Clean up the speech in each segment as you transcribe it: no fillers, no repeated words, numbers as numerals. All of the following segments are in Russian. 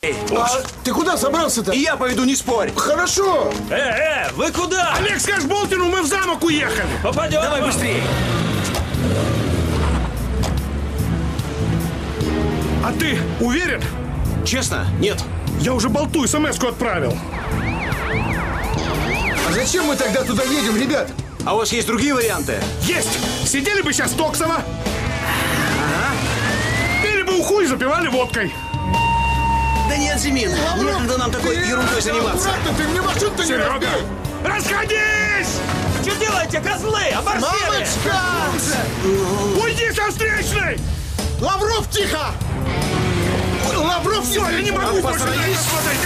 Ты куда собрался-то? И я пойду, не спорь. Хорошо. Вы куда? Олег, скажешь Болтину, мы в замок уехали. Попадем. Давай быстрее. А ты уверен? Честно? Нет. Я уже Болту смс-ку отправил. А зачем мы тогда туда едем, ребят? А у вас есть другие варианты? Есть! Сидели бы сейчас Токсово. Пили бы уху и запивали водкой. Да нет, Зимин, некогда нам такой ерундой заниматься. Аккуратно, ты мне машину-то не Серега, разбей. расходись! Что делаете, козлы? Оборзели! Мамочка! Уйди со встречной! Лавров, тихо! Лавров, Все, я не могу больше на них смотреть!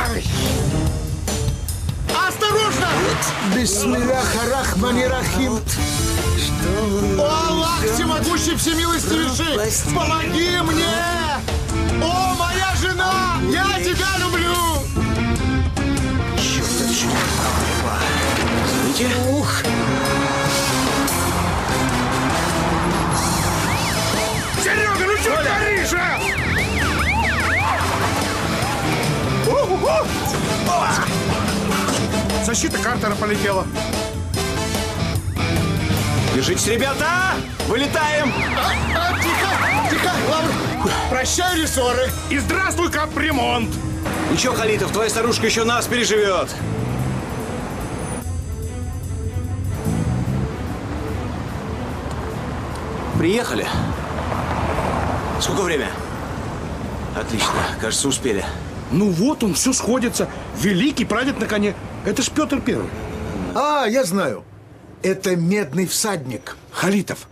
Осторожно! Бисмилляха рахмани рахим. О, Аллах, всемогущий, всемилостивейший, помоги мне! О, моя жена! Я тебя люблю! Черт, что? Извините. Ух! Серега, ну что творишь, а? Защита Картера полетела. Держитесь, ребята! Вылетаем! Тихо, тихо, Лавров! Прощай, рессоры! И здравствуй, капремонт! Ничего, Халитов, твоя старушка еще нас переживет. Приехали? Сколько время? Отлично, кажется, успели. Ну вот он, все сходится. Великий прадед на коне. Это ж Петр Первый. А, я знаю. Это медный всадник. Халитов,